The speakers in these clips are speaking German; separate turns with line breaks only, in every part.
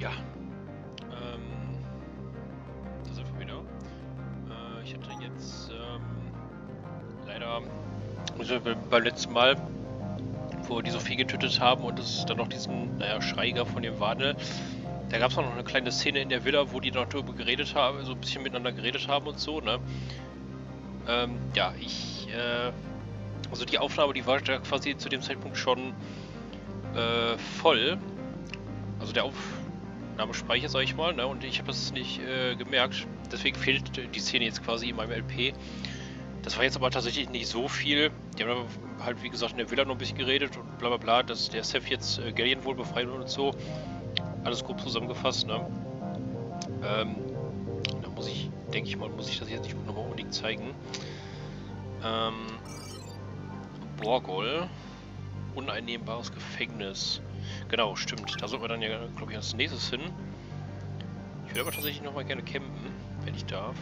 Ja, da sind wir wieder. Ich hatte jetzt leider, also beim letzten Mal, wo wir die Sophie getötet haben und es dann noch diesen, Schrei gab von dem Wandel, da gab es auch noch eine kleine Szene in der Villa, wo die noch darüber geredet haben, so ein bisschen miteinander geredet haben und so, ne? Ja, also die Aufnahme, die war da quasi zu dem Zeitpunkt schon voll. Also der Aufnahmespeicher, sag ich mal, ne? Und ich habe das nicht gemerkt. Deswegen fehlt die Szene jetzt quasi in meinem LP. Das war jetzt aber tatsächlich nicht so viel. Die haben halt, wie gesagt, in der Villa noch ein bisschen geredet und bla bla bla, dass der Seth jetzt Galien wohl befreit wird und so. Alles grob zusammengefasst, ne? Da denke ich mal, muss ich das jetzt nicht nochmal unbedingt zeigen. Borgol. Uneinnehmbares Gefängnis. Genau, stimmt. Da sollten wir dann ja, glaube ich, als nächstes hin. Ich würde aber tatsächlich nochmal gerne campen, wenn ich darf.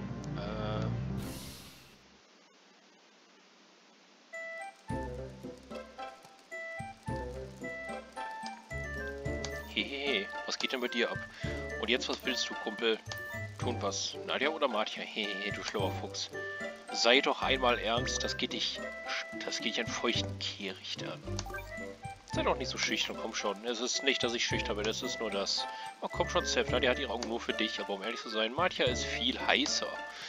Hehehe, was geht denn bei dir ab? Und jetzt, was willst du, Kumpel? Tun was. Nadja oder Martja? Hehehe, du schlauer Fuchs. Sei doch einmal ernst, das geht dich einen feuchten Kehricht an. Sei doch nicht so schüchtern, komm schon. Es ist nicht, dass ich schüchtern bin, es ist nur das. Oh, komm schon, Seth, Nadja hat ihre Augen nur für dich, aber um ehrlich zu sein, Martja ist viel heißer.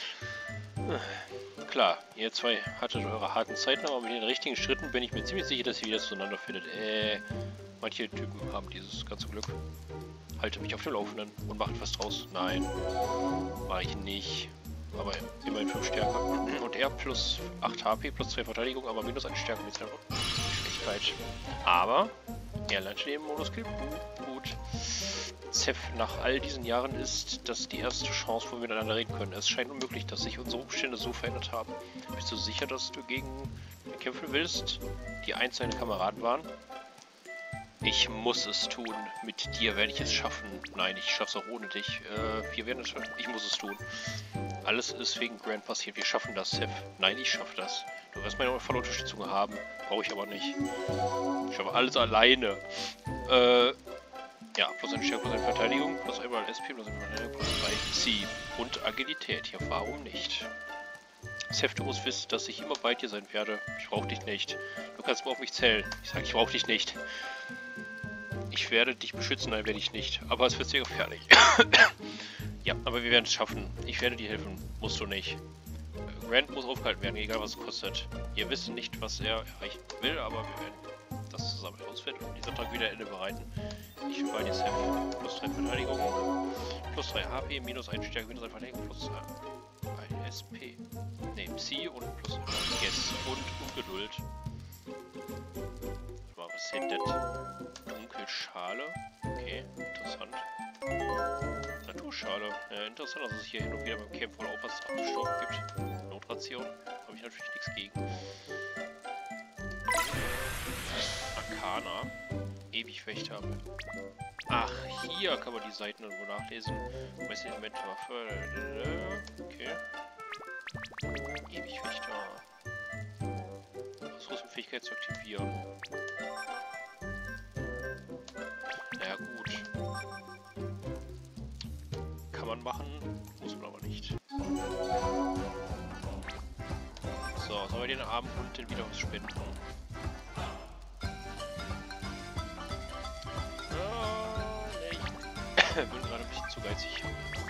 Klar, ihr zwei hattet eure harten Zeiten, aber mit den richtigen Schritten bin ich mir ziemlich sicher, dass ihr wieder zueinander findet. Manche Typen haben dieses ganze Glück. Halte mich auf dem Laufenden und macht was draus. Nein, mache ich nicht. Aber immerhin 5 Stärke. Und er plus 8 HP, plus 2 Verteidigung, aber minus 1 Stärke mit seiner Schwächigkeit. Aber er lernt schon eben Monoskill. Gut. Seth, nach all diesen Jahren ist das die erste Chance, wo wir miteinander reden können. Es scheint unmöglich, dass sich unsere Umstände so verändert haben. Bist du sicher, dass du gegen ihn kämpfen willst, die einst deine Kameraden waren? Ich muss es tun. Mit dir werde ich es schaffen. Nein, ich schaff's auch ohne dich. Wir werden es schaffen. Ich muss es tun. Alles ist wegen Grant passiert. Wir schaffen das, Seth. Nein, ich schaffe das. Du wirst meine volle Unterstützung haben. Brauche ich aber nicht. Ich schaffe alles alleine. Ja, plus eine Stärke, plus eine Verteidigung, plus einmal SP, plus eine Verteidigung, plus 3 Psi und Agilität. Ja, warum nicht? Seth, du musst wissen, dass ich immer bei dir sein werde. Ich brauche dich nicht. Du kannst nur auf mich zählen. Ich sage, ich brauche dich nicht. Ich werde dich beschützen, nein, werde ich nicht. Aber es wird sehr gefährlich. Ja, aber wir werden es schaffen. Ich werde dir helfen. Musst du nicht. Grant muss aufgehalten werden, egal was es kostet. Wir wissen nicht, was er erreichen will, aber wir werden das zusammen herausfinden und diesen Tag wieder Ende bereiten. Ich bin bei dir, Seth. Plus 3 Verteidigung, plus 3 HP, minus 1 Stärke, minus 1 Verteidigung, plus 1 SP. Ne, Psi und plus Yes und Ungeduld. Mal was hintet. Dunkelschale. Okay, interessant. Naturschale. Interessant, dass es hier hin und wieder beim Camp wohl auch was abgestorben gibt. Notration. Habe ich natürlich nichts gegen. Arcana. Ewigwächter. Ach, hier kann man die Seiten irgendwo nachlesen. Meister Inventarwaffe. Okay. Ewigwächter. Ressourcenfähigkeit zu aktivieren. Naja, gut. Kann man machen, muss man aber nicht. So, sollen wir den armen Hund denn wieder was spenden? Nee, ich bin gerade ein bisschen zu geizig.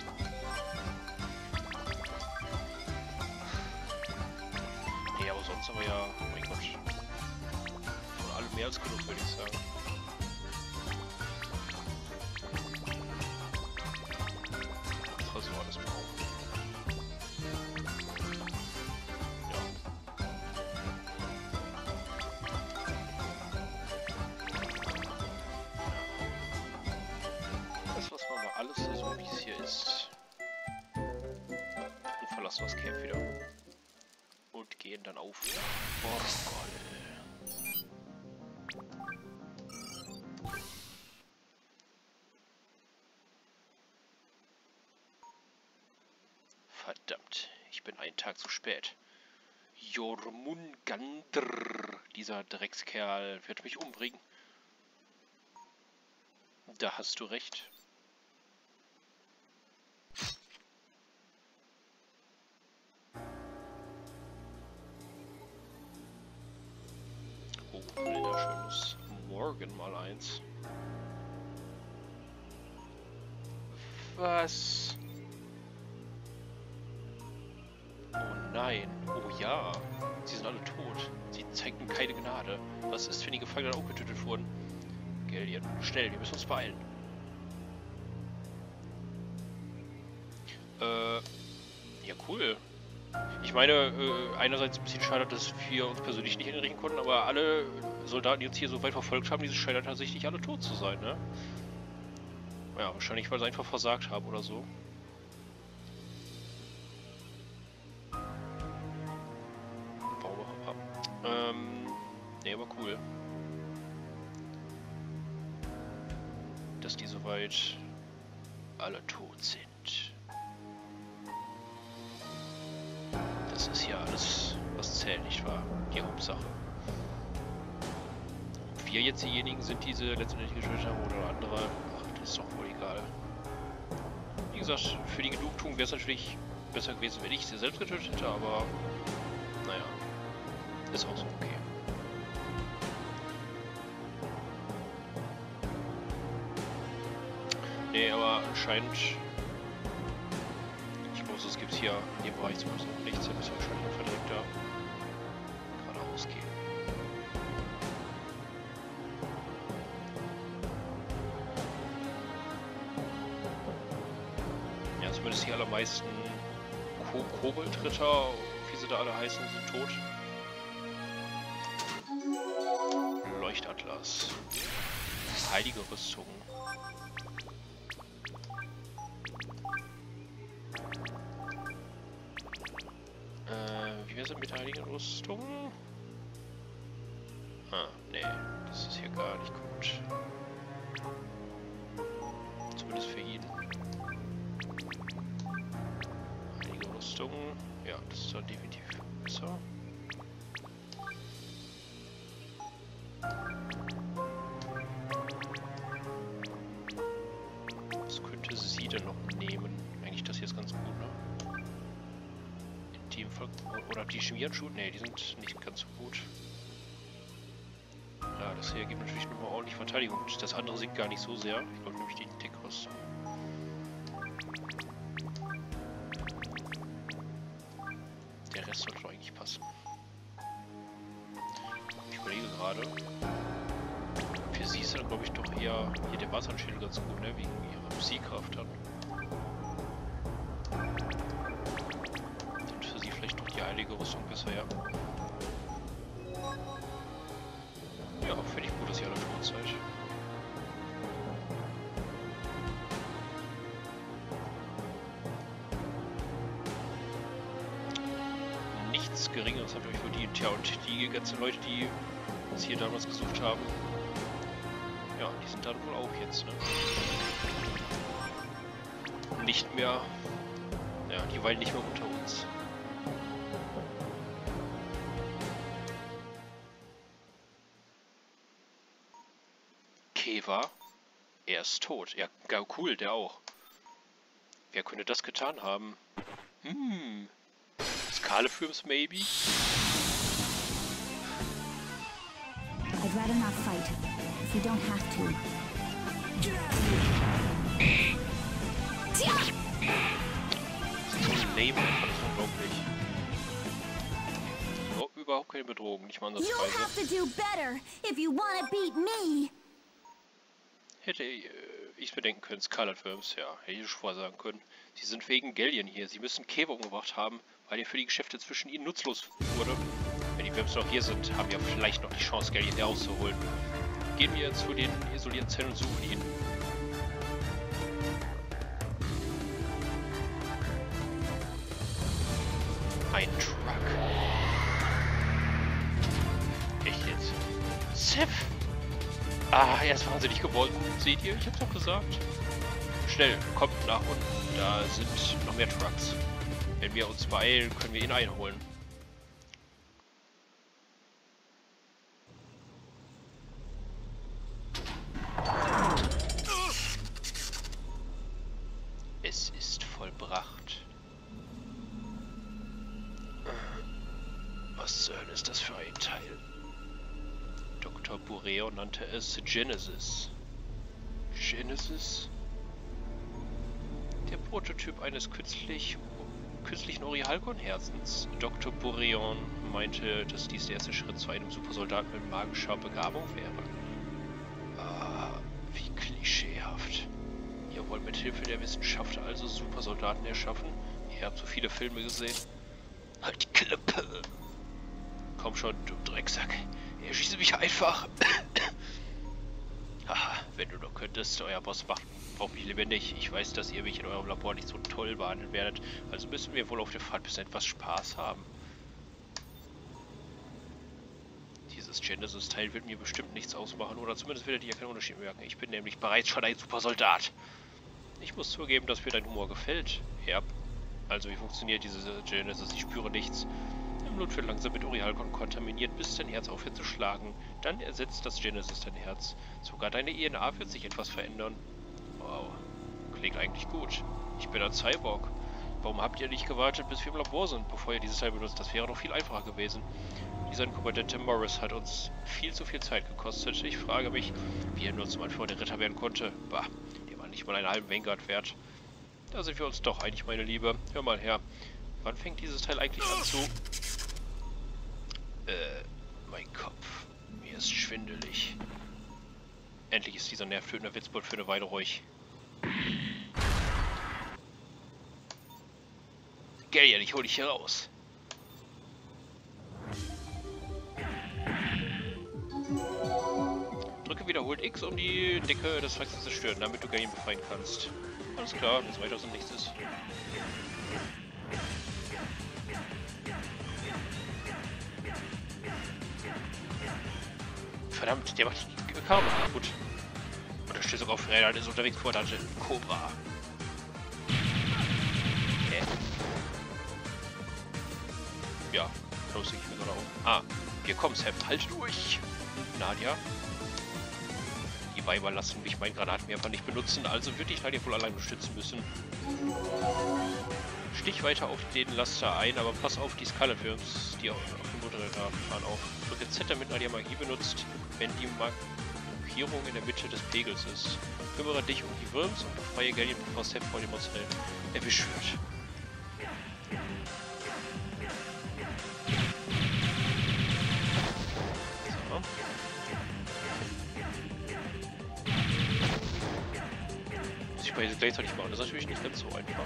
Nee, aber sonst haben wir ja, oh mein Gott, von allem mehr als genug, würde ich sagen. Das war so alles brauchen. Alles so, wie es hier ist. Und verlassen das Camp wieder. Und gehen dann auf Borgol. Verdammt, ich bin einen Tag zu spät. Jormungandr, dieser Dreckskerl, wird mich umbringen. Da hast du recht. Kalender schönes Morgen mal 1. Was? Oh nein. Oh ja. Sie sind alle tot. Sie zeigten keine Gnade. Was ist, wenn die Gefangenen auch getötet wurden? Gallion, schnell, wir müssen uns beeilen. Ja cool. Ich meine, einerseits ein bisschen schade, dass wir uns persönlich nicht hinrichten konnten, aber alle Soldaten, die uns hier so weit verfolgt haben, diese scheinen tatsächlich alle tot zu sein, ne? Ja, wahrscheinlich, weil sie einfach versagt haben oder so. Ne, aber cool. Dass die soweit alle tot sind. Das ist ja alles, was zählt, nicht wahr? Die Hauptsache. Ob wir jetzt diejenigen sind, die sie letztendlich getötet haben oder andere, ach, das ist doch wohl egal. Wie gesagt, für die Genugtuung wäre es natürlich besser gewesen, wenn ich sie selbst getötet hätte, aber naja, ist auch so okay. Nee, aber anscheinend, ich glaube, es gibt hier in dem Bereich zumindest noch nichts, da müssen wir wahrscheinlich einfach direkt da geradeaus gehen. Ja, zumindest die allermeisten Koboldritter, wie sie da alle heißen, sind tot. Leuchtatlas. Heilige Rüstung. Wie wär's mit heiligen Rüstung? Ah, nee, das ist hier gar nicht gut. Zumindest für ihn. Heilige Rüstung. Ja, das ist dann definitiv besser. Was könnte sie denn noch nehmen? Eigentlich das hier ist ganz gut, ne? Oder die Chemiehandschuhe? Ne, die sind nicht ganz so gut. Ja, das hier gibt natürlich nochmal ordentlich Verteidigung. Das andere sinkt gar nicht so sehr. Ich glaube nämlich die Deckrüstung. Der Rest sollte doch eigentlich passen. Ich überlege gerade. Für sie ist dann glaube ich doch eher hier der Wasserschädel ganz gut, ne? Wegen ihrer Psykraft dann. Die heilige Rüstung besser, ja. Ja, finde ich gut, dass ihr alle tot seid. Nichts Geringeres habt ihr euch verdient. Ja, und die ganzen Leute, die uns hier damals gesucht haben, ja, die sind dann wohl auch jetzt, ne? Nicht mehr, ja, die weilen nicht mehr unter uns. Keva, er ist tot. Ja, cool, der auch. Wer könnte das getan haben? Skalefilms, maybe?
I'd rather not fight, if we don't have to.
So lame, das ist unglaublich. Oh, überhaupt keine Bedrohung, nicht mal ansatzweise.
You'll have to do better if you want to beat me.
Hätte ich bedenken können, Scarlet Films, ja, hätte ich schon vorher sagen können. Sie sind wegen Gallion hier. Sie müssen Keva umgebracht haben, weil er für die Geschäfte zwischen ihnen nutzlos wurde. Wenn die Films noch hier sind, haben wir vielleicht noch die Chance, Gallion herauszuholen. Gehen wir zu den isolierten Zellen und suchen ihn. Ein Truck. Echt jetzt? Sif! Ah, er ist wahnsinnig geworden. Seht ihr? Ich hab's doch gesagt. Schnell, kommt nach unten. Da sind noch mehr Trucks. Wenn wir uns beeilen, können wir ihn einholen. Es ist vollbracht. Was zur Hölle ist das für ein Teil? Doc Dr. Bureon nannte es Genesis. Genesis? Der Prototyp eines künstlichen Orihalkon-Herzens. Dr. Bureon meinte, dass dies der erste Schritt zu einem Supersoldaten mit magischer Begabung wäre. Ah, wie klischeehaft. Ihr wollt mit Hilfe der Wissenschaft also Supersoldaten erschaffen? Ihr habt so viele Filme gesehen. Halt die Klappe! Komm schon, du Drecksack. Erschieße mich einfach. Haha, wenn du doch könntest, euer Boss braucht mich lebendig. Ich weiß, dass ihr mich in eurem Labor nicht so toll behandeln werdet. Also müssen wir wohl auf der Fahrt bis etwas Spaß haben. Dieses Genesis-Teil wird mir bestimmt nichts ausmachen. Oder zumindest werdet ihr keinen Unterschied merken. Ich bin nämlich bereits schon ein Supersoldat. Ich muss zugeben, dass mir dein Humor gefällt. Ja. Also wie funktioniert diese Genesis? Ich spüre nichts. Im Blut wird langsam mit Orihalkon kontaminiert, bis dein Herz aufhört zu schlagen. Dann ersetzt das Genesis dein Herz. Sogar deine DNA wird sich etwas verändern. Wow. Klingt eigentlich gut. Ich bin ein Cyborg. Warum habt ihr nicht gewartet, bis wir im Labor sind, bevor ihr dieses Teil benutzt? Das wäre doch viel einfacher gewesen. Dieser inkompetente Morris hat uns viel zu viel Zeit gekostet. Ich frage mich, wie er nur zum Anführer der Ritter werden konnte. Bah, der war nicht mal einen halben Vanguard wert. Da sind wir uns doch einig, meine Liebe. Hör mal her. Wann fängt dieses Teil eigentlich an zu... mein Kopf. Mir ist schwindelig. Endlich ist dieser nervtötende Witzbold für eine Weile ruhig. Gallion, ich hol dich hier raus. Drücke wiederholt X, um die Decke des Wracks zu zerstören, damit du Gallion befreien kannst. Alles klar, bis weiter aus dem Nichts ist. Verdammt, der macht die Kabel kaputt. Unterstützung auf Rädern ist unterwegs vor Dungeon. Cobra. Ja, lustig, ich mir so da oben. Ah, hier kommt Sam. Halt durch! Nadia. Die Weiber lassen mich meinen Granatenwerfer nicht benutzen, also würde ich Nadia wohl allein unterstützen müssen. Stich weiter auf den Laster ein, aber pass auf die Scarlet-Worms, die auf dem Motorrad fahren, auf. Drücke Z, damit Nadia Magie benutzt, wenn die Markierung in der Mitte des Pegels ist. Kümmere dich um die Worms und befreie Gallion, bevor Seth vor dem Monster erwischt wird. So. Muss ich beides gleichzeitig machen, das ist natürlich nicht ganz so einfach.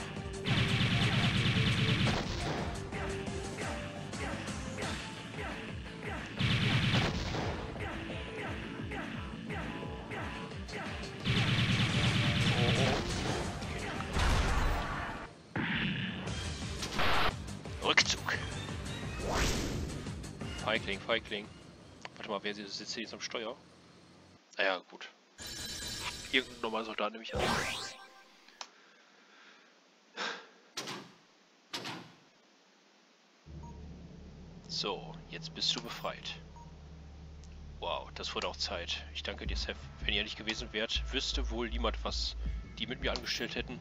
Rückzug. Feigling. Warte mal, wer sitzt hier jetzt am Steuer? Naja, gut. Irgendein normaler Soldat nehme ich an. So, jetzt bist du befreit. Wow, das wurde auch Zeit. Ich danke dir, Seth. Wenn ihr nicht gewesen wärt, wüsste wohl niemand, was die mit mir angestellt hätten.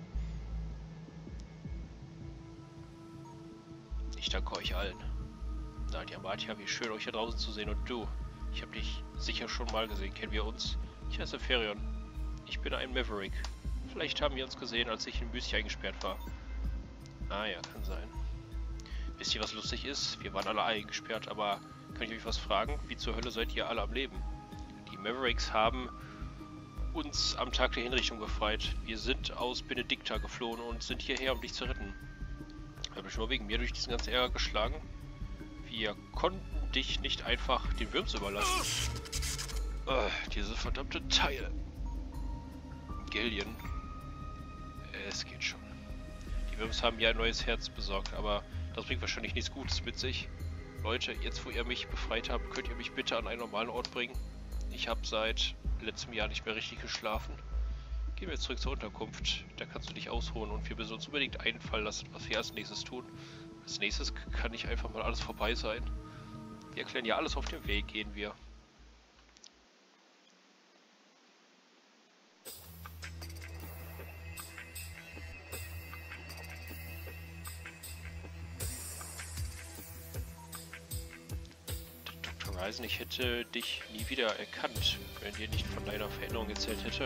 Ich danke euch allen. Nadia, Martia, wie schön euch hier draußen zu sehen. Und du, ich habe dich sicher schon mal gesehen. Kennen wir uns? Ich heiße Ferion. Ich bin ein Maverick. Vielleicht haben wir uns gesehen, als ich in Mythia eingesperrt war. Ah ja, kann sein. Wisst ihr, was lustig ist? Wir waren alle eingesperrt, aber kann ich euch was fragen? Wie zur Hölle seid ihr alle am Leben? Die Mavericks haben uns am Tag der Hinrichtung befreit. Wir sind aus Benedikta geflohen und sind hierher, um dich zu retten. Habt ihr schon mal wegen mir durch diesen ganzen Ärger geschlagen? Wir konnten dich nicht einfach den Worms überlassen. Dieses verdammte Teil. Gallion. Es geht schon. Die Worms haben ja ein neues Herz besorgt, aber das bringt wahrscheinlich nichts Gutes mit sich. Leute, jetzt wo ihr mich befreit habt, könnt ihr mich bitte an einen normalen Ort bringen? Ich habe seit letztem Jahr nicht mehr richtig geschlafen. Gehen wir zurück zur Unterkunft. Da kannst du dich ausruhen und wir müssen uns unbedingt einfallen lassen, was wir als nächstes tun. Als nächstes kann nicht einfach mal alles vorbei sein. Wir erklären ja alles auf dem Weg, gehen wir. Horizon, ich hätte dich nie wieder erkannt, wenn dir nicht von deiner Veränderung erzählt hätte.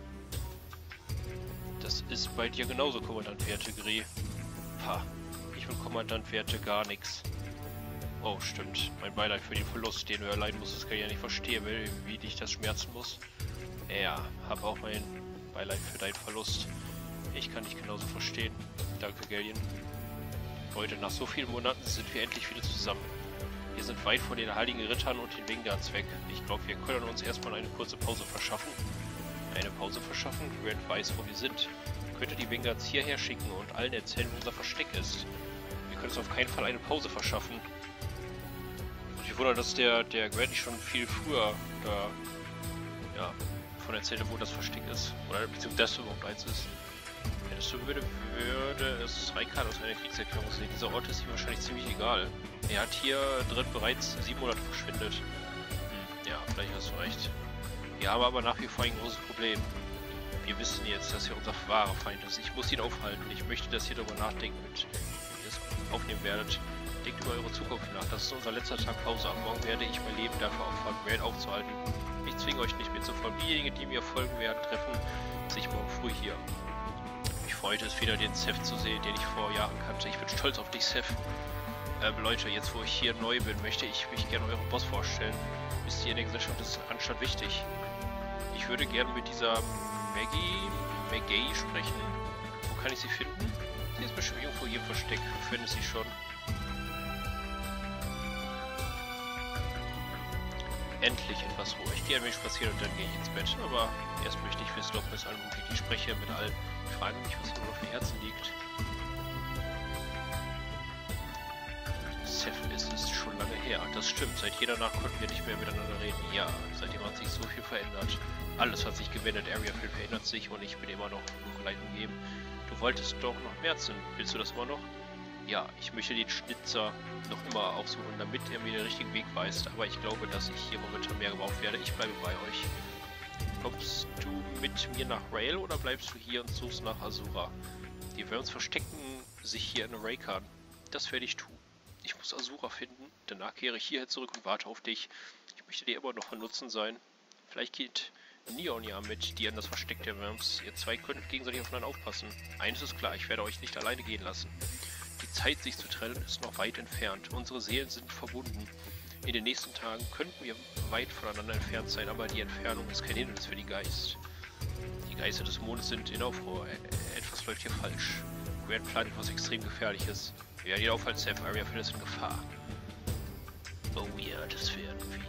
Das ist bei dir genauso, Kommandant Vertigris. Pah, ich und Kommandant Werte gar nichts. Oh, stimmt. Mein Beileid für den Verlust, den du erleiden musstest, kann ich ja nicht verstehen, wie dich das schmerzen muss. Ja, hab auch mein Beileid für deinen Verlust. Ich kann dich genauso verstehen. Danke, Galien. Heute, nach so vielen Monaten, sind wir endlich wieder zusammen. Wir sind weit von den Heiligen Rittern und den Vingards weg. Ich glaube, wir können uns erstmal eine kurze Pause verschaffen. Eine Pause verschaffen? Grant weiß, wo wir sind. Könnte die Vingards hierher schicken und allen erzählen, wo unser Versteck ist. Wir können uns auf keinen Fall eine Pause verschaffen. Und ich wundere, dass der Grant nicht schon viel früher ja, von erzählte, wo das Versteck ist. Oder beziehungsweise das überhaupt eins ist. Wenn es so würde es Raikard aus einer Kriegserklärung sehen. Dieser Ort ist ihm wahrscheinlich ziemlich egal. Er hat hier drin bereits 7 Monate verschwindet. Ja, vielleicht hast du recht. Wir haben aber nach wie vor ein großes Problem. Wir wissen jetzt, dass er unser wahrer Feind ist. Ich muss ihn aufhalten. Ich möchte, dass ihr darüber nachdenkt, wie ihr es aufnehmen werdet. Denkt über eure Zukunft nach. Das ist unser letzter Tag Pause. Am Morgen werde ich mein Leben dafür opfern, Grant aufzuhalten. Ich zwinge euch nicht mehr zu folgen. Diejenigen, die mir folgen werden, treffen sich morgen früh hier. Mich freut es wieder, den Seth zu sehen, den ich vor Jahren kannte. Ich bin stolz auf dich, Seth. Leute, jetzt wo ich hier neu bin, möchte ich mich gerne eurem Boss vorstellen. Wisst ihr, in der Gesellschaft ist Anstand wichtig. Ich würde gerne mit dieser Maggie sprechen. Wo kann ich sie finden? Sie ist bestimmt irgendwo hier im Versteck. Ich finde sie schon. Endlich etwas Ruhe. Ich gehe ein wenig spazieren und dann gehe ich ins Bett. Aber erst möchte ich wissen, ob es allen umgeht. Ich spreche mit allen. Ich frage mich, was ihnen auf dem Herzen liegt. Seth, es ist schon lange her. Das stimmt. Seit jener Nacht konnten wir nicht mehr miteinander reden. Ja, seitdem hat sich so viel verändert. Alles hat sich gewendet. Area 5 verändert sich und ich bin immer noch Dunkelheit umgeben. Du wolltest doch noch Märzen. Willst du das immer noch? Ja, ich möchte den Schnitzer noch immer aufsuchen, damit er mir den richtigen Weg weist. Aber ich glaube, dass ich hier momentan mehr gebraucht werde. Ich bleibe bei euch. Kommst du mit mir nach Rail oder bleibst du hier und suchst nach Azura? Die Worms verstecken sich hier in Raikard. Das werde ich tun. Ich muss Azura finden. Danach kehre ich hierher zurück und warte auf dich. Ich möchte dir immer noch von Nutzen sein. Vielleicht geht Neon ja mit dir in das Versteck der Worms. Ihr zwei könntet gegenseitig aufeinander aufpassen. Eines ist klar, ich werde euch nicht alleine gehen lassen. Die Zeit, sich zu trennen, ist noch weit entfernt. Unsere Seelen sind verbunden. In den nächsten Tagen könnten wir weit voneinander entfernt sein, aber die Entfernung ist kein Hindernis für die Geist. Die Geister des Mondes sind in Aufruhr. Etwas läuft hier falsch. Grant plant etwas extrem Gefährliches. Wir werden ihn aufhalten, Seth. Area 5 ist in Gefahr. Oh ja, das werden wir.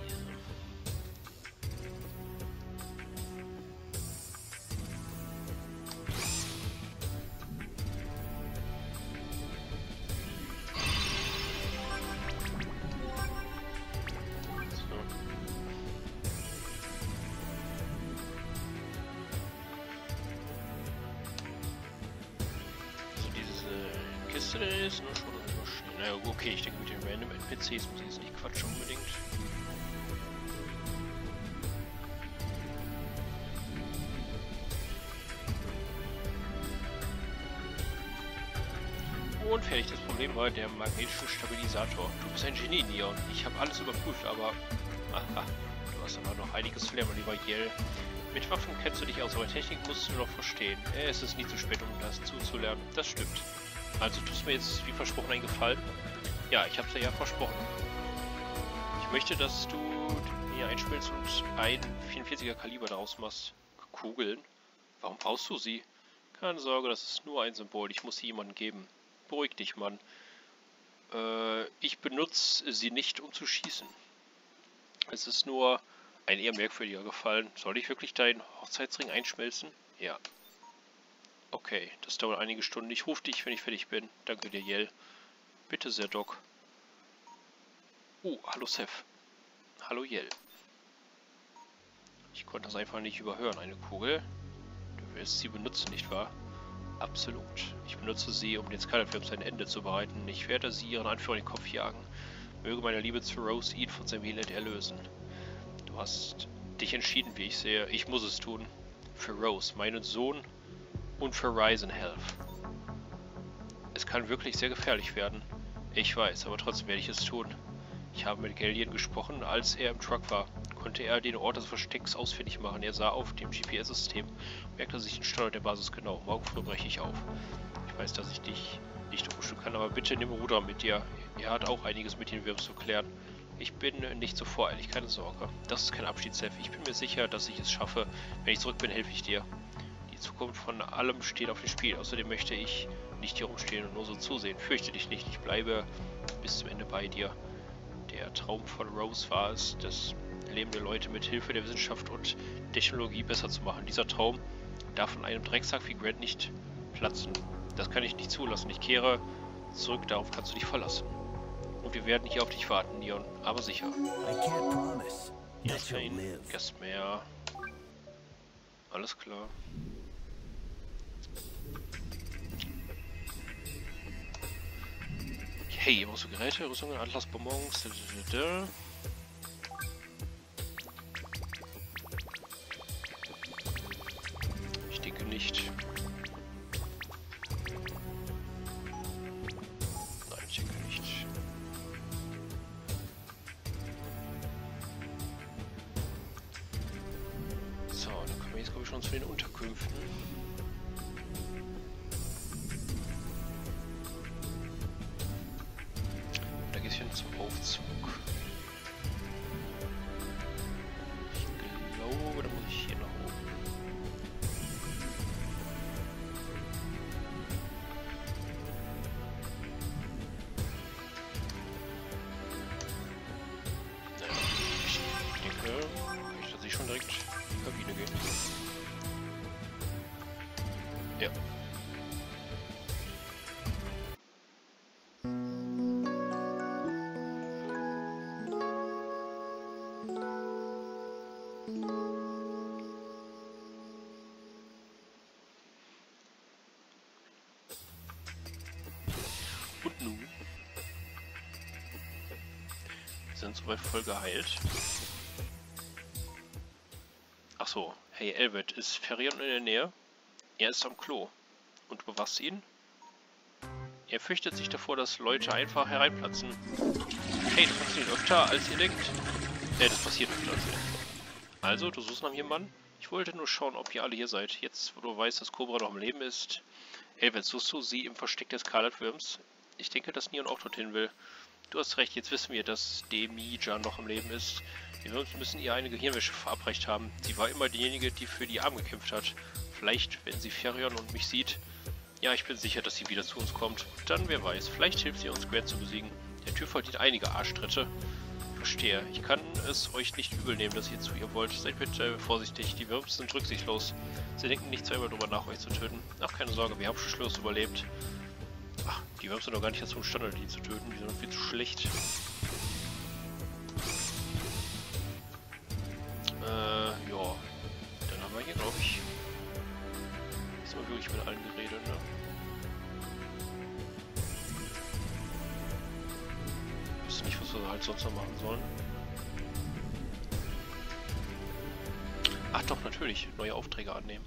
Ist nur schon naja, okay, ich denke mit den random NPCs muss ich jetzt nicht quatschen unbedingt. Und fertig, das Problem war der magnetische Stabilisator. Du bist ein Genie, Neon. Ich habe alles überprüft, aber aha, du hast aber noch einiges zu lernen, lieber Yell. Mit Waffen kennst du dich aus, aber Technik musst du noch verstehen. Es ist nie zu spät, um das zuzulernen. Das stimmt. Also tust mir jetzt wie versprochen einen Gefallen. Ja, ich hab's dir ja versprochen. Ich möchte, dass du hier einspielst und ein 44er Kaliber daraus machst. Kugeln? Warum brauchst du sie? Keine Sorge, das ist nur ein Symbol. Ich muss sie jemandem geben. Beruhig dich, Mann. Ich benutze sie nicht, um zu schießen. Es ist nur ein eher merkwürdiger Gefallen. Soll ich wirklich deinen Hochzeitsring einschmelzen? Ja. Okay, das dauert einige Stunden. Ich rufe dich, wenn ich fertig bin. Danke dir, Yell. Bitte sehr, Doc. Hallo, Seth. Hallo, Yell. Ich konnte das einfach nicht überhören. Eine Kugel? Du willst sie benutzen, nicht wahr? Absolut. Ich benutze sie, um den Skylar-Film sein Ende zu bereiten. Ich werde sie ihren Anführer in den Kopf jagen. Möge meine Liebe zu Rose ihn von seinem Elend erlösen. Du hast dich entschieden, wie ich sehe. Ich muss es tun. Für Rose, meinen Sohn und für Ryzen Health. Es kann wirklich sehr gefährlich werden. Ich weiß, aber trotzdem werde ich es tun. Ich habe mit Gallion gesprochen, als er im Truck war. Konnte er den Ort des Verstecks ausfindig machen. Er sah auf dem GPS-System, merkte sich den Standort der Basis genau. Morgen früh breche ich auf. Ich weiß, dass ich dich nicht umstimmen kann, aber bitte nimm Rudra mit dir. Er hat auch einiges mit den Wirms zu klären. Ich bin nicht so voreilig, keine Sorge. Das ist kein Abschiedshelf. Ich bin mir sicher, dass ich es schaffe. Wenn ich zurück bin, helfe ich dir. Die Zukunft von allem steht auf dem Spiel. Außerdem möchte ich nicht hier rumstehen und nur so zusehen. Fürchte dich nicht. Ich bleibe bis zum Ende bei dir. Der Traum von Rose war es, das Leben der Leute mit Hilfe der Wissenschaft und Technologie besser zu machen. Dieser Traum darf von einem Drecksack wie Grant nicht platzen. Das kann ich nicht zulassen. Ich kehre zurück, darauf kannst du dich verlassen. Und wir werden hier auf dich warten, Leon. Aber sicher. Jetzt kein Gast mehr. Alles klar. Hey, brauchst du Geräte, Rüstungen, Atlasbonbons, Ich denke nicht. Nein, ich denke nicht. So, dann kommen wir jetzt, glaube ich, schon zu den Unterkünften. Zum Aufzug. Ich glaube, da muss ich hier nach oben. Ja, ich denke, kann ich tatsächlich schon direkt in die Kabine gehen. Ja. Und nun? Wir sind soweit voll geheilt. Achso, hey Elbert, ist Ferion in der Nähe? Er ist am Klo. Und du bewachst ihn? Er fürchtet sich davor, dass Leute einfach hereinplatzen. Hey, das passiert öfter, als ihr denkt. Das passiert öfter, als ihr denkt. Also, du suchst nach jemandem? Ich wollte nur schauen, ob ihr alle hier seid. Jetzt, wo du weißt, dass Cobra noch am Leben ist. Elbert, suchst du sie im Versteck des Scarlet-Würms? Ich denke, dass Neon auch dorthin will. Du hast recht, jetzt wissen wir, dass Demi-Jan noch am Leben ist. Die Würms müssen ihr eine Gehirnwäsche verabreicht haben. Sie war immer diejenige, die für die Armen gekämpft hat. Vielleicht, wenn sie Ferion und mich sieht. Ja, ich bin sicher, dass sie wieder zu uns kommt. Dann, wer weiß, vielleicht hilft sie uns, Grant zu besiegen. Der Typ verdient einige Arschtritte. Verstehe. Ich kann es euch nicht übel nehmen, dass ihr zu ihr wollt. Seid bitte vorsichtig. Die Würms sind rücksichtslos. Sie denken nicht zweimal drüber nach, euch zu töten. Ach, keine Sorge, wir haben schon Schluss überlebt. Ach, die Würms sind doch gar nicht dazu imstande, die zu töten. Die sind doch viel zu schlecht. Ja. Dann haben wir hier, glaube ich... Jetzt haben wir wirklich mit allen geredet, ne? Ich wüsste nicht, was wir halt sonst noch machen sollen. Ach doch, natürlich. Neue Aufträge annehmen.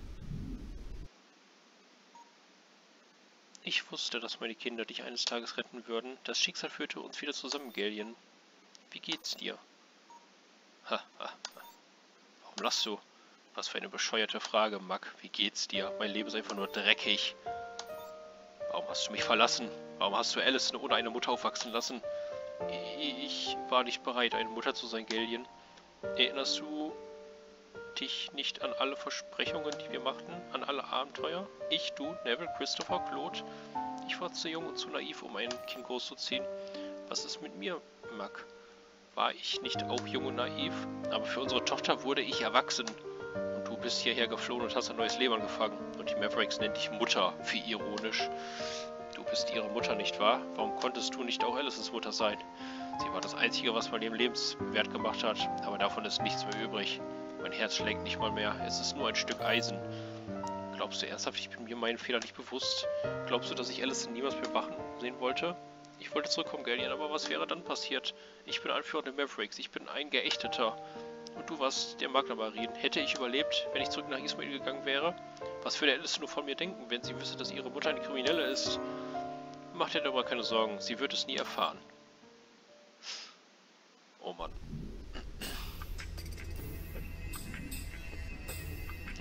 Ich wusste, dass meine Kinder dich eines Tages retten würden. Das Schicksal führte uns wieder zusammen, Gallion. Wie geht's dir? Ha, ha, ha. Warum lachst du? Was für eine bescheuerte Frage, Mack. Wie geht's dir? Mein Leben ist einfach nur dreckig. Warum hast du mich verlassen? Warum hast du Allison ohne eine Mutter aufwachsen lassen? Ich war nicht bereit, eine Mutter zu sein, Gallion. Erinnerst du dich nicht an alle Versprechungen, die wir machten? An alle Abenteuer? Ich, du, Neville, Christopher, Claude? Ich war zu jung und zu naiv, um ein Kind großzuziehen. Was ist mit mir, Mack? War ich nicht auch jung und naiv? Aber für unsere Tochter wurde ich erwachsen. Und du bist hierher geflohen und hast ein neues Leben angefangen. Und die Mavericks nennen dich Mutter, wie ironisch. Du bist ihre Mutter, nicht wahr? Warum konntest du nicht auch Alicens Mutter sein? Sie war das Einzige, was mein Leben lebenswert gemacht hat. Aber davon ist nichts mehr übrig. Mein Herz schlägt nicht mal mehr. Es ist nur ein Stück Eisen. Glaubst du ernsthaft, ich bin mir meinen Fehler nicht bewusst? Glaubst du, dass ich Alicent niemals mehr wachen sehen wollte? Ich wollte zurückkommen, Gallion, aber was wäre dann passiert? Ich bin Anführer der Mavericks, ich bin ein Geächteter. Und du warst der Magna Marin. Hätte ich überlebt, wenn ich zurück nach Ismail gegangen wäre? Was würde Alicent nur von mir denken, wenn sie wüsste, dass ihre Mutter eine Kriminelle ist? Mach dir darüber keine Sorgen, sie wird es nie erfahren.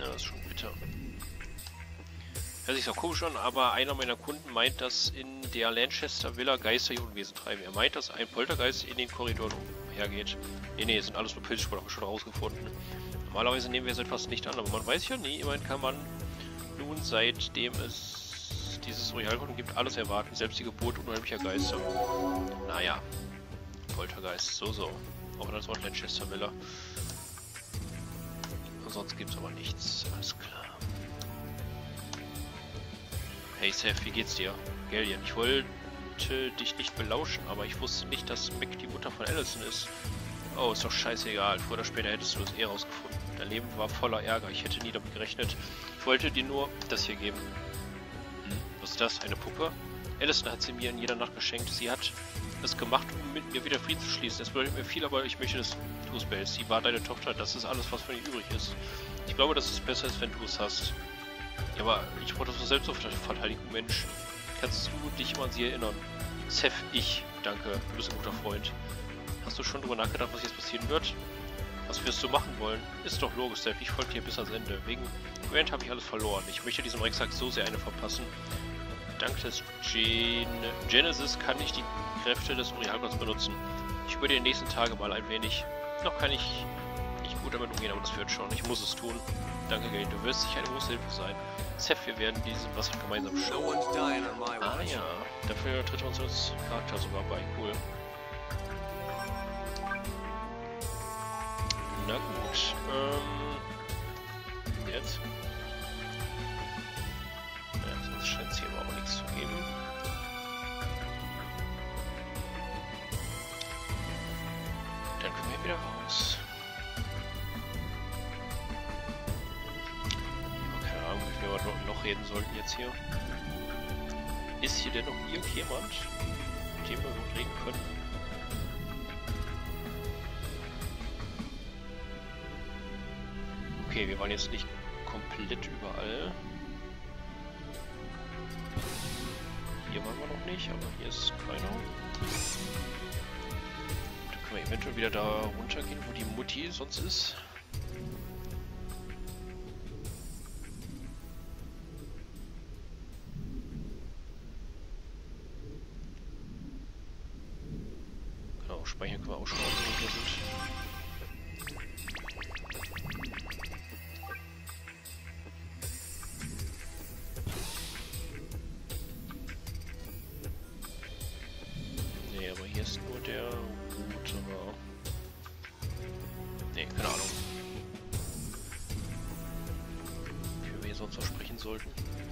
Ja, das ist schon bitter. Hört sich auch komisch an, aber einer meiner Kunden meint, dass in der Lanchester Villa Geister hier Unwesen treiben. Er meint, dass ein Poltergeist in den Korridoren umhergeht. Nee, sind alles nur Pilzsporen, habe ich schon rausgefunden. Normalerweise nehmen wir so etwas nicht an, aber man weiß ja nie. Immerhin kann man nun, seitdem es dieses Royalkonto gibt, alles erwarten, selbst die Geburt unheimlicher Geister. Naja, Poltergeist, so. Auch das Wort Lanchester Villa. Sonst gibt es aber nichts, alles klar. Hey Seth, wie geht's dir? Gallian, ich wollte dich nicht belauschen, aber ich wusste nicht, dass Meg die Mutter von Allison ist. Oh, ist doch scheißegal. Früher oder später hättest du es eh rausgefunden. Dein Leben war voller Ärger. Ich hätte nie damit gerechnet. Ich wollte dir nur das hier geben. Was ist das? Eine Puppe? Allison hat sie mir in jeder Nacht geschenkt. Sie hat es gemacht, um mit mir wieder Frieden zu schließen. Es bedeutet mir viel, aber ich möchte, dass du es behältst. Sie war deine Tochter. Das ist alles, was von ihr übrig ist. Ich glaube, dass es besser ist, wenn du es hast. Ja, aber ich brauche das zur Selbstverteidigung, Mensch. Kannst du dich immer an sie erinnern? Seth, ich. Danke. Du bist ein guter Freund. Hast du schon darüber nachgedacht, was jetzt passieren wird? Was wirst du machen wollen? Ist doch logisch, Seth. Ich folge dir bis ans Ende. Wegen Grant habe ich alles verloren. Ich möchte diesem Drecksack so sehr eine verpassen. Dank des Genesis kann ich die Kräfte des Orihalgons benutzen. Ich würde in den nächsten Tagen mal ein wenig... Noch kann ich nicht gut damit umgehen, aber das wird schon. Ich muss es tun. Danke, Gale. Du wirst sicher eine große Hilfe sein. Seth, wir werden diesen Wasser gemeinsam schauen. Ah ja, dafür tritt uns als Charakter sogar bei. Cool. Na gut. Jetzt. Ja, sonst scheint es hier aber auch nichts zu geben. Dann können wir wieder raus. Wir noch reden sollten jetzt hier. Ist hier denn noch irgendjemand, mit dem wir noch reden können? Okay, wir waren jetzt nicht komplett überall. Hier waren wir noch nicht, aber hier ist keiner. Dann können wir eventuell wieder da runtergehen, wo die Mutti sonst ist. Speichern können wir auch schon mal, wenn wir hier sind. Nee, aber hier ist nur der Router. Nee, keine Ahnung. Wie wir hier sonst noch sprechen sollten.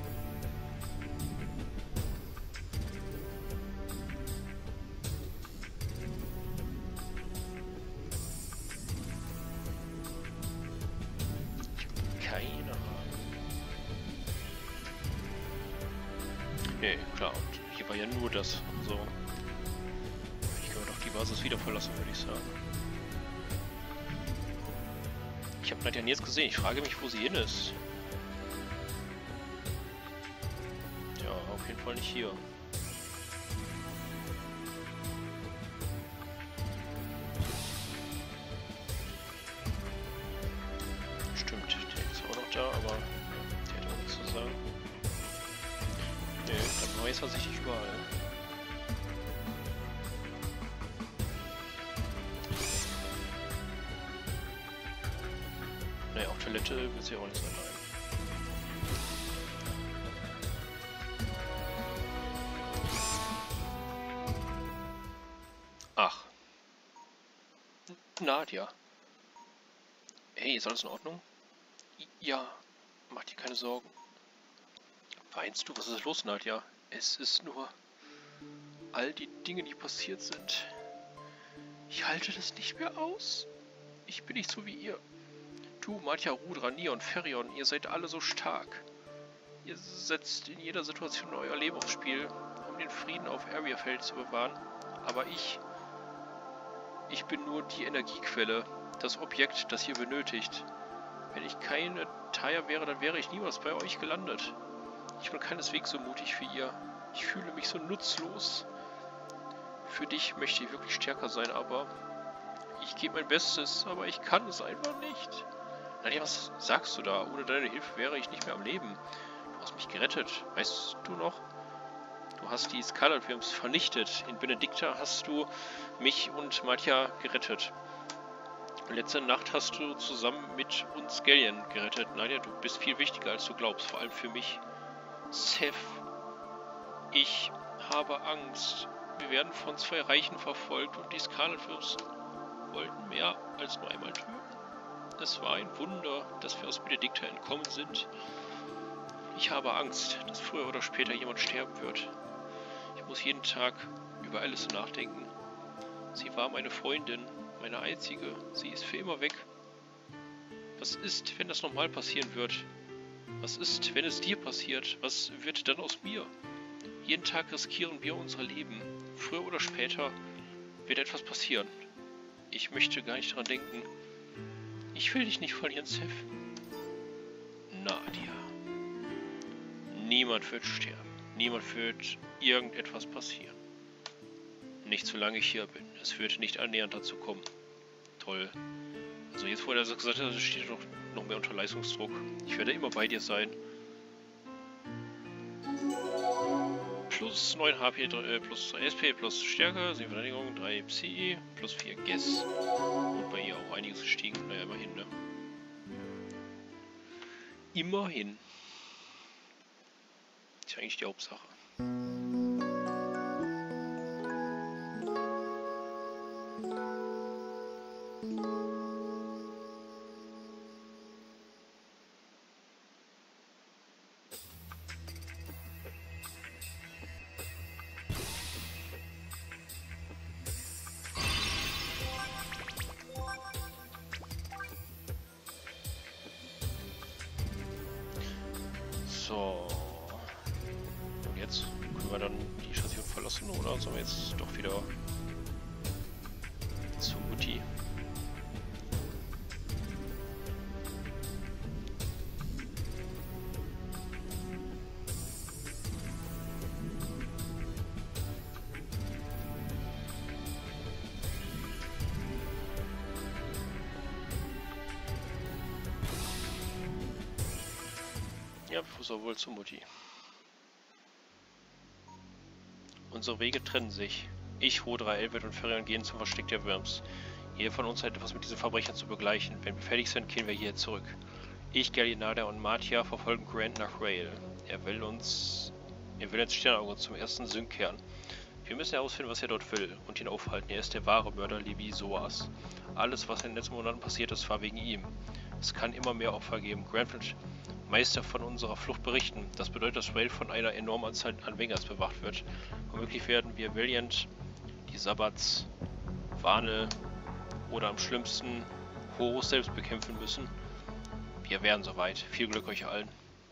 Nee, klar, und hier war ja nur das. So. Ich kann doch die Basis wieder verlassen, würde ich sagen. Ich habe Nadja jetzt gesehen. Ich frage mich, wo sie hin ist. Ja, auf jeden Fall nicht hier. Stimmt, der ist auch noch da, aber der hat auch nichts zu sagen. Nee, dann weiß er sich nicht überall. Naja, auf Toilette will sie auch nicht sein. Ach. Nadja. Hey, ist alles in Ordnung? Ja, mach dir keine Sorgen. Weinst du? Was ist los, Nadja? Es ist nur all die Dinge, die passiert sind. Ich halte das nicht mehr aus. Ich bin nicht so wie ihr. Du, Madja, Rudra, Nia und Ferion, ihr seid alle so stark. Ihr setzt in jeder Situation euer Leben aufs Spiel, um den Frieden auf Ariafeld zu bewahren. Aber ich bin nur die Energiequelle, das Objekt, das ihr benötigt. Wenn ich keine Taya wäre, dann wäre ich niemals bei euch gelandet. Ich bin keineswegs so mutig wie ihr. Ich fühle mich so nutzlos. Für dich möchte ich wirklich stärker sein, aber ich gebe mein Bestes, aber ich kann es einfach nicht. Nadia, was sagst du da? Ohne deine Hilfe wäre ich nicht mehr am Leben. Du hast mich gerettet. Weißt du noch? Du hast die Scarlet Worms vernichtet. In Benedikta hast du mich und Matja gerettet. Letzte Nacht hast du zusammen mit uns Galien gerettet. Nadia, du bist viel wichtiger, als du glaubst. Vor allem für mich. Seth, ich habe Angst. Wir werden von 2 Reichen verfolgt und die Scarlet Worms wollten mehr als nur einmal töten. Es war ein Wunder, dass wir aus Benedikta entkommen sind. Ich habe Angst, dass früher oder später jemand sterben wird. Ich muss jeden Tag über Alice nachdenken. Sie war meine Freundin, meine einzige. Sie ist für immer weg. Was ist, wenn das nochmal passieren wird? Was ist, wenn es dir passiert? Was wird dann aus mir? Jeden Tag riskieren wir unser Leben. Früher oder später wird etwas passieren. Ich möchte gar nicht daran denken. Ich will dich nicht verlieren, Seth. Nadia. Niemand wird sterben. Niemand wird irgendetwas passieren. Nicht solange ich hier bin. Es wird nicht annähernd dazu kommen. Toll. Also jetzt, wo er das gesagt hat, steht noch mehr unter Leistungsdruck. Ich werde immer bei dir sein. Plus 9 HP, plus 2 SP, plus Stärke, 7 Verteidigung, 3 Psi, plus 4 Guess. Und bei ihr auch einiges gestiegen. Naja, immerhin, ne? Immerhin. Ist ja eigentlich die Hauptsache. So. Und jetzt können wir dann die Station verlassen oder sollen wir jetzt doch wieder zu Mutti? Ja, bevor wohl zu Mutti. Unsere Wege trennen sich. Ich, Rodra, Elbert und Ferion gehen zum Versteck der Worms. Jeder von uns hat etwas mit diesen Verbrechern zu begleichen. Wenn wir fertig sind, kehren wir hier zurück. Ich, Galinada und Matja verfolgen Grant nach Rail. Er will ins Sternauge zum ersten Sync kehren. Wir müssen herausfinden, was er dort will und ihn aufhalten. Er ist der wahre Mörder Levi Soas. Alles, was in den letzten Monaten passiert ist, war wegen ihm. Es kann immer mehr Opfer geben. Grant wird Meister von unserer Flucht berichten. Das bedeutet, dass Rail von einer enormen Anzahl an Wingers bewacht wird. Womöglich werden wir Valiant, die Sabbats, Warnel oder am schlimmsten Horus selbst bekämpfen müssen. Wir wären soweit. Viel Glück euch allen.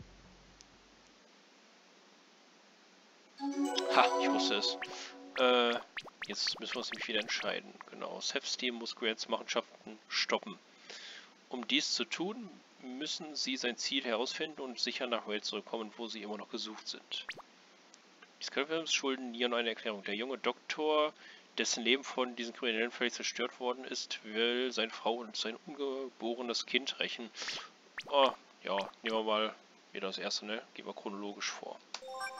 Ha, ich wusste es. Jetzt müssen wir uns nämlich wieder entscheiden. Genau, Seth's Team muss Grants Machenschaften stoppen. Um dies zu tun, müssen sie sein Ziel herausfinden und sicher nach Rail zurückkommen, wo sie immer noch gesucht sind. Die Scarlet Worms schulden Neon eine Erklärung. Der junge Doktor, dessen Leben von diesen Kriminellen völlig zerstört worden ist, will seine Frau und sein ungeborenes Kind rächen. Oh, ja, nehmen wir mal wieder das erste, ne? Gehen wir chronologisch vor.